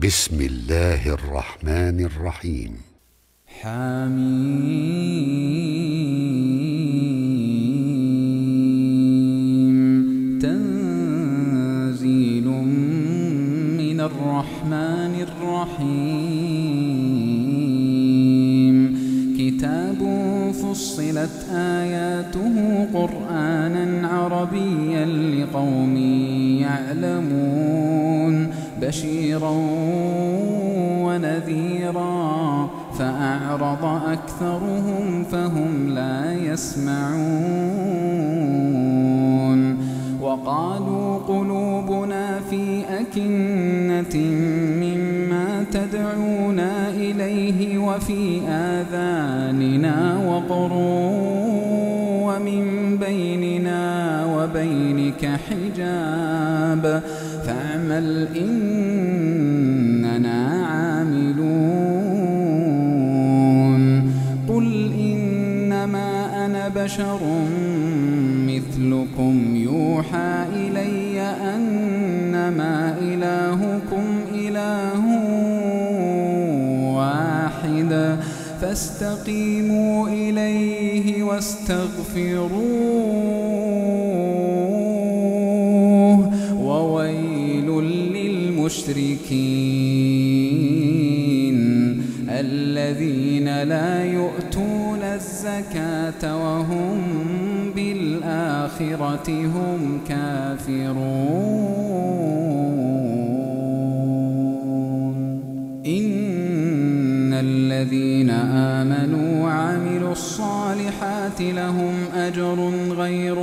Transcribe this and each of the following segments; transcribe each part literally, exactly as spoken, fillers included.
بسم الله الرحمن الرحيم. حميم. تنزيل من الرحمن الرحيم. كتاب فصلت آياته قرآنا عربيا لقوم يعلمون بشيرا ونذيرا فأعرض أكثرهم فهم لا يسمعون. وقالوا قلوبنا في أكنة مما تدعونا إليه وفي آذاننا وقر ومن بيننا وبينك حجاب فاعمل إننا عاملون. قل إنما أنا بشر مثلكم يوحى إلي أنما إلهكم إله واحد فاستقيموا إليه واستغفروه وويل للمشركين الذين لا يؤتون الزكاة وهم بالآخرة هم كافرون. إن الذين آمنوا وعملوا الصالحات لهم أجر غير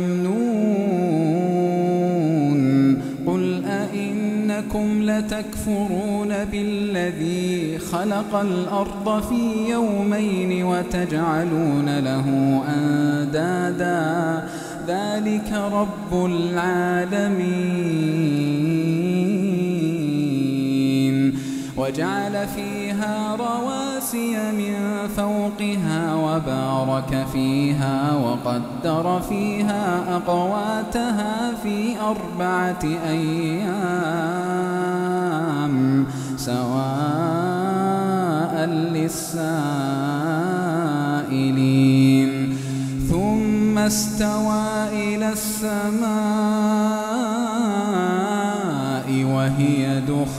ممنون. قل أئنكم لتكفرون بالذي خلق الأرض في يومين وتجعلون له أندادا ذلك رب العالمين. وجعل فيها رواسي من فوقها وبارك فيها وقدر فيها أقواتها في أربعة أيام سواء للسائلين. ثم استوى إلى السماء وهي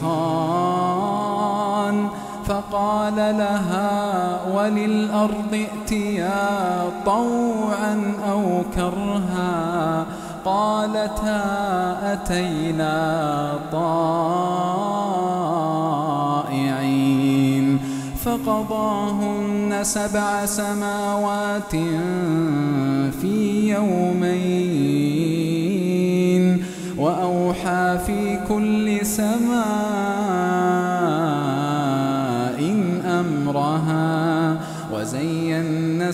دخان فقال لها وللأرض ائتيا طوعا أو كرها قالتا أتينا طائعين. فقضاهن سبع سماوات في يومين وأوحى في كل سماء أمرها وزينا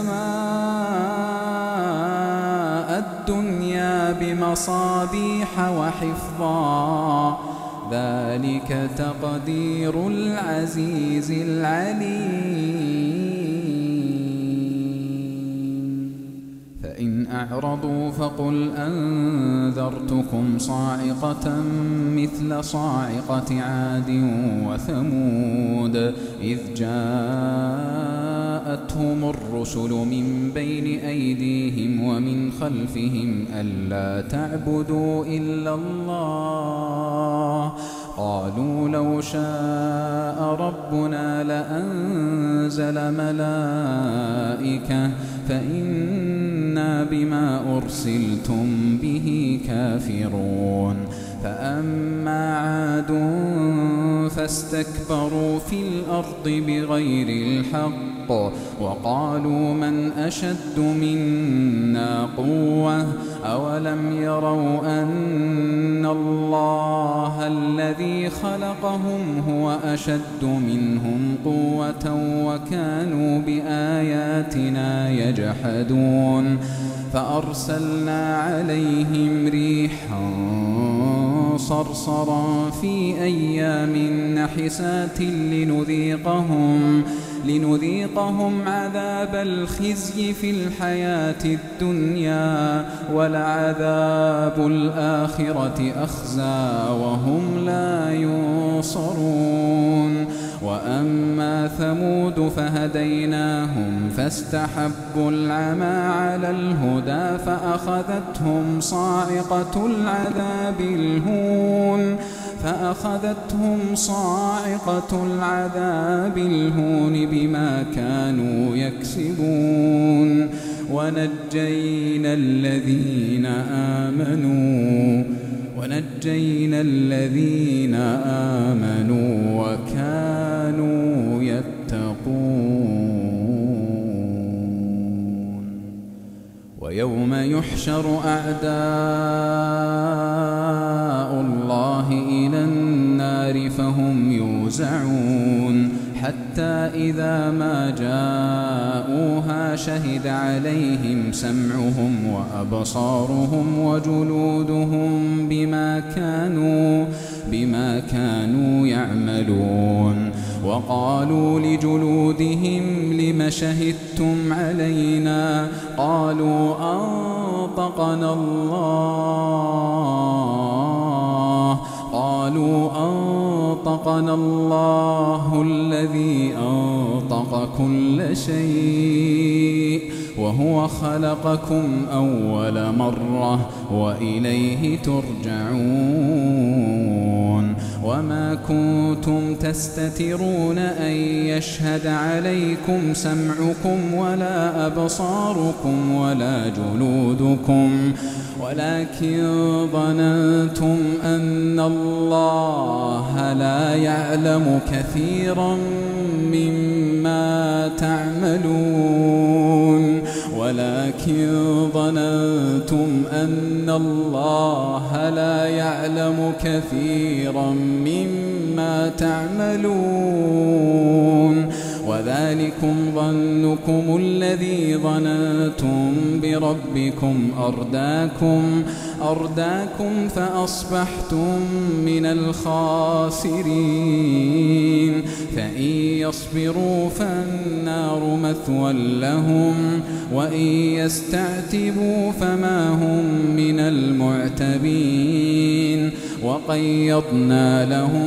السماء الدنيا بمصابيح وحفظا ذلك تقدير العزيز العليم. فإن أعرضوا فقل أنذرتكم صاعقة مثل صاعقة عاد وثمود إذ جاءتهم الرسل من بين أيديهم ومن خلفهم ألا تعبدوا إلا الله قالوا لو شاء ربنا لأنزل ملائكة فإنا بما أرسلتم به كافرون. فأما عاد فاستكبروا في الأرض بغير الحق وقالوا من أشد منا قوة أولم يروا أن الله الذي خلقهم هو أشد منهم قوة وكانوا بآياتنا يجحدون. فأرسلنا عليهم ريحا صرصرا في أيام نحسات لنذيقهم لنذيقهم عذاب الخزي في الحياة الدنيا ولعذاب الآخرة أخزى وهم لا ينصرون. وأما ثمود فهديناهم فاستحبوا العمى على الهدى فأخذتهم صاعقة العذاب الهون فأخذتهم صاعقة العذاب الهون بما كانوا يكسبون. ونجينا الذين آمنوا ونجينا الذين آمنوا وكانوا يتقون. ويوم يحشر أعداء الله إلى النار فهم يوزعون حتى إذا ما جاءوها شهد عليهم سمعهم وأبصارهم وجلودهم بما كانوا بما كانوا يعملون. وقالوا لجلودهم لم شهدتم علينا قالوا أنطقنا الله قالوا أنطقنا الله الذي أنطق كل شيء وهو خلقكم أول مرة وإليه ترجعون. وما كنتم تستترون أن يشهد عليكم سمعكم ولا أبصاركم ولا جلودكم ولكن ظننتم أن الله لا يعلم كثيرا مما تعملون ولكن ظننتم أن الله لا يعلم كثيرا مما تعملون وذلكم ظنكم الذي ظننتم بربكم أرداكم أرداكم فأصبحتم من الخاسرين. فإن يصبروا فالنار مثوى لهم وإن يستعتبوا فما هم من المعتبين. وقيضنا لهم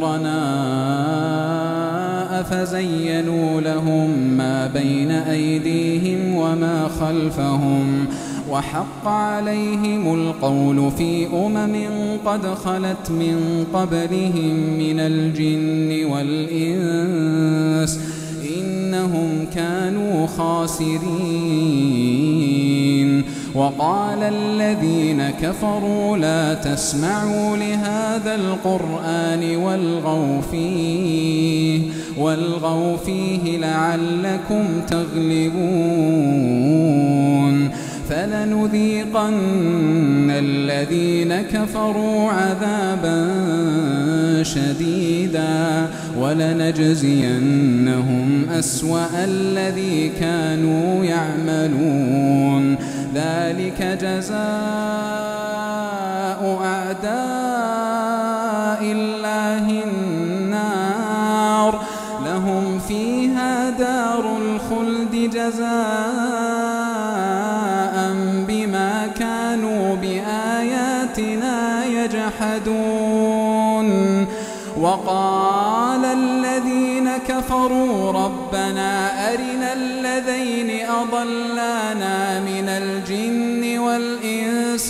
قرناء فزينوا لهم ما بين أيديهم وما خلفهم وحق عليهم القول في أمم قد خلت من قبلهم من الجن والإنس إنهم كانوا خاسرين. وقال الذين كفروا لا تسمعوا لهذا القرآن والغوا فيه والغوا فيه لعلكم تغلبون. فلنذيقن الذين كفروا عذابا شديدا ولنجزينهم أسوأ الذي كانوا يعملون. ذلك جزاء أعداء الله النار لهم فيها دار الخلد جزاء بما كانوا بآياتنا يجحدون. وقال الذين كفروا ربنا أرنا الذين أضلانا من الجن والإنس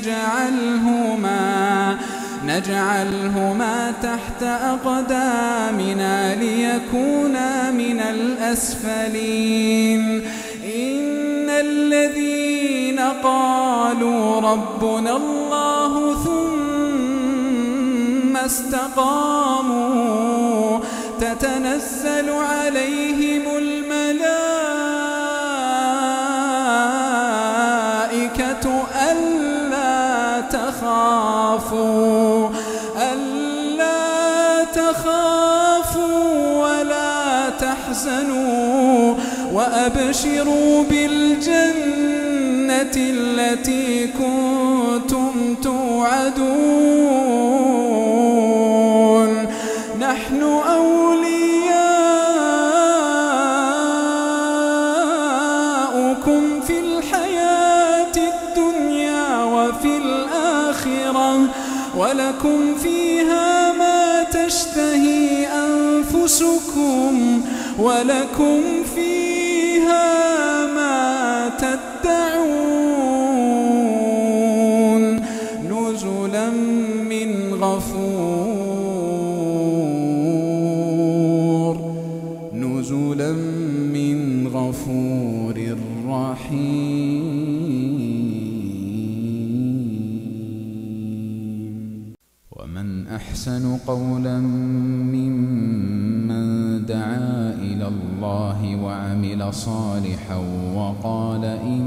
نجعلهما نجعلهما تحت أقدامنا ليكونا من الأسفلين. إن الذين قالوا ربنا الله ثم استقاموا تتنزل عليهم الملائكة ألا تخافوا ألا تخافوا ولا تحزنوا وأبشروا بالجنة التي كنتم توعدون. نحن أولياؤكم في الحياة الدنيا وفي الآخرة ولكم فيها ما تشتهي أنفسكم ولكم فيها ما تدعون نزلا من غفور نزلا من غفور رحيم. ومن أحسن قولا ممن دعا إلى الله وعمل صالحا وقال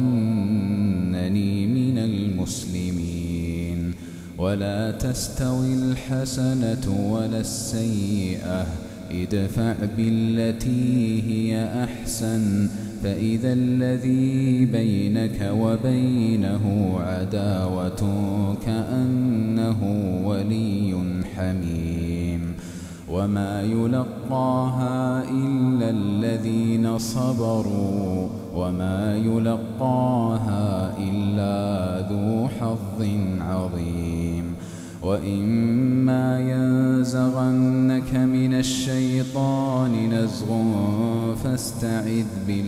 إنني من المسلمين. ولا تستوي الحسنة ولا السيئة ادفع بالتي هي أحسن فإذا الذي بينك وبينه عداوة كأنه ولي حميم. وما يلقاها إلا الذين صبروا وما يلقاها إلا ذو حظ عظيم. وإما ينزغنك من الشيطان نزغ فاستعذ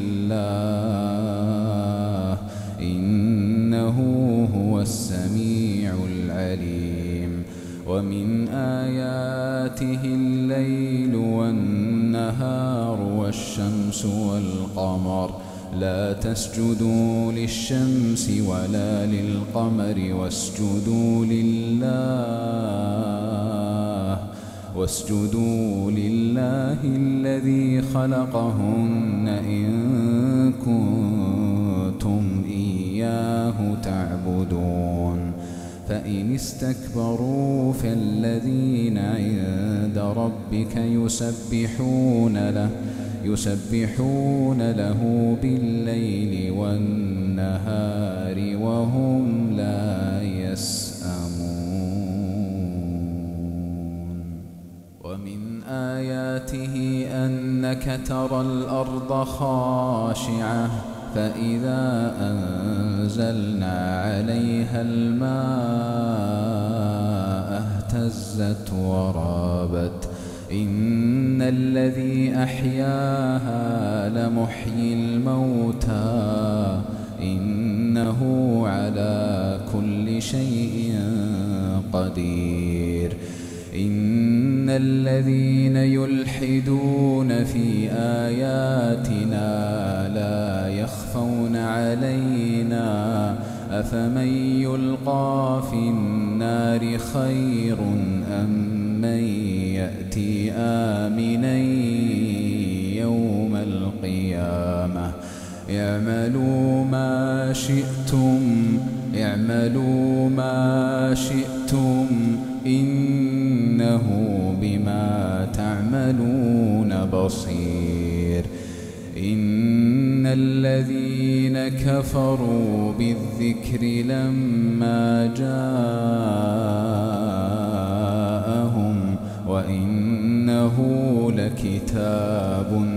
بالله إنه هو السميع العليم. ومن آياته الليل والنهار والشمس والقمر لا تسجدوا للشمس ولا للقمر واسجدوا لله واسجدوا لله الذي خلقهن إن كنتم إياه تعبدون. فإن استكبروا فالذين عند ربك يسبحون له يسبحون له بالليل والنهار وهم لا يسأمون. ومن آياته أنك ترى الأرض خاشعة فإذا أنزلنا عليها الماء اهتزت ورابت إن الذي أحياها لمحيي الموتى إنه على كل شيء قدير. إن الذين يلحدون في آياتنا لا يخفون علينا أفمن يلقى في النار خير أم من يأتي آمنا يوم القيامة. اعملوا ما شئتم اعملوا ما شئتم إنه بما تعملون بصير. إن الذين كفروا بالذكر لما جاءهم وإنه لكتاب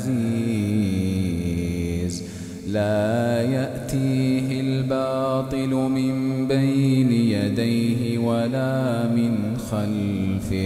عزيز لا يأتيه الباطل من بين يديه ولا من خلفه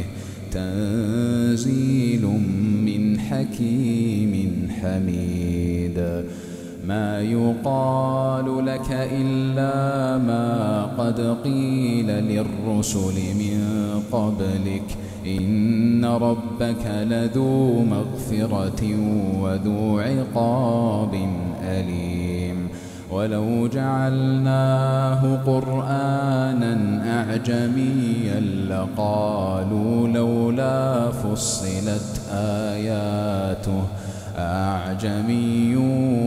تنزيل من حكيم حميد. ما يقال لك إلا ما قد قيل للرسل من قبلك إن ربك لذو مغفرة وذو عقاب أليم. ولو جعلناه قرآنا أعجميا لقالوا لولا فصلت آياته أعجمي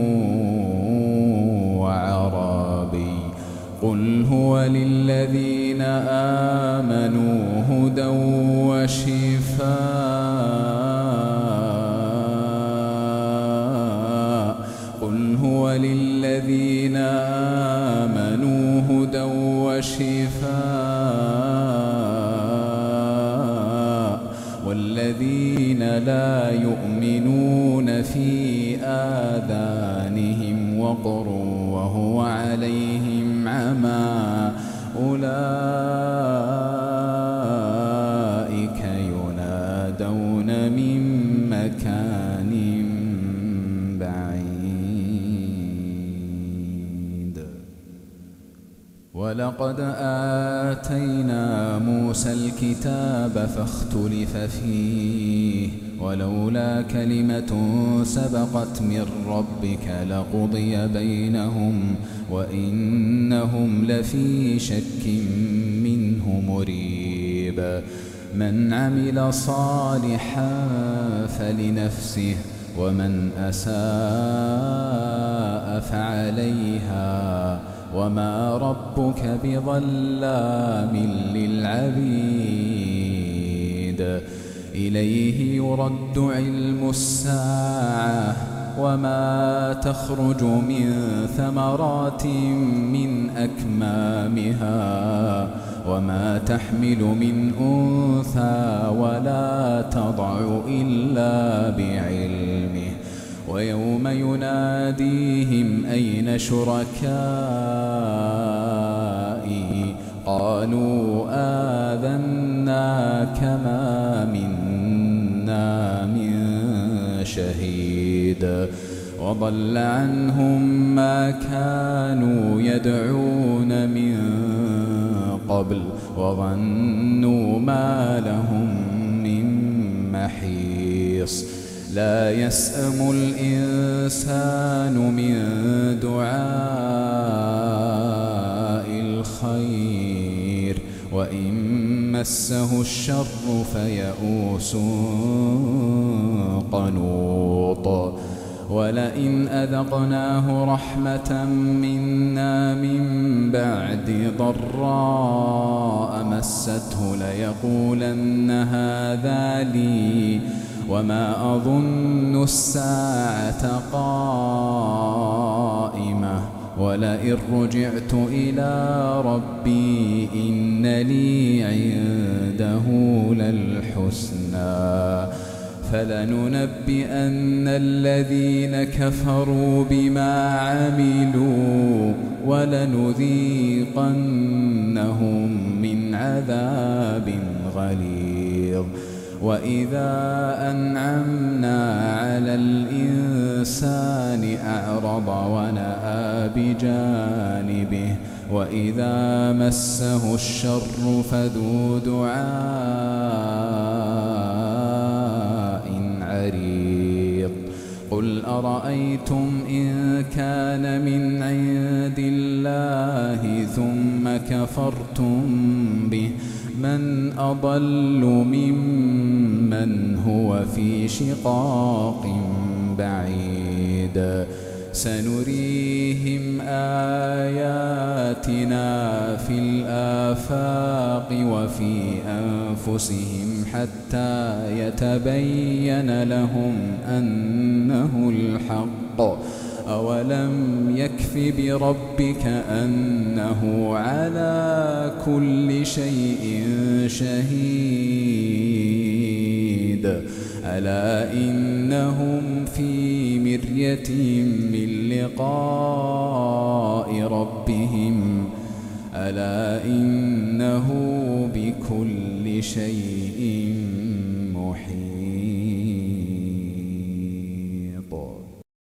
وعربي قل هو للذين آمنوا هدى وشفاء قل هو للذين آمنوا هدى وشفاء الذين لا يؤمنون في آذانهم وقر وهو عليهم عمى أولئك ينادون من مكان بعيد. ولقد آتينا موسى الكتاب فاختلف فيه ولولا كلمة سبقت من ربك لقضي بينهم وإنهم لفي شك منه مريب. من عمل صالحا فلنفسه ومن أساء فعليها وما ربك بظلام للعبيد. إليه يرد علم الساعة وما تخرج من ثمرات من أكمامها وما تحمل من أنثى ولا تضع إلا بعلمه. ويوم يناديهم أين شركائي قالوا آذناك ما منا من شهيد. وضل عنهم ما كانوا يدعون من قبل وظنوا ما لهم من محيص. لا يسأم الإنسان من دعاء الخير وإن مسه الشر فيئوس قنوط. ولئن أذقناه رحمة منا من بعد ضراء مسته ليقولن هذا لي وما أظن الساعة قائمة ولئن رجعت إلى ربي إن لي عنده للحسنى. فلننبئن الذين كفروا بما عملوا ولنذيقنهم من عذاب غليظ. وإذا أنعمنا على الإنسان أعرض ونأى بجانبه وإذا مسه الشر فذو دعاء عريض. قل أرأيتم إن كان من عند الله ثم كفرتم به من أضل ممن هو في شقاق بعيد. سنريهم آياتنا في الآفاق وفي أنفسهم حتى يتبين لهم أنه الحق. أولم يكف بربك أنه على كل شيء شهيد. ألا إنهم في مرية من لقاء ربهم ألا إنه بكل شيء محيط.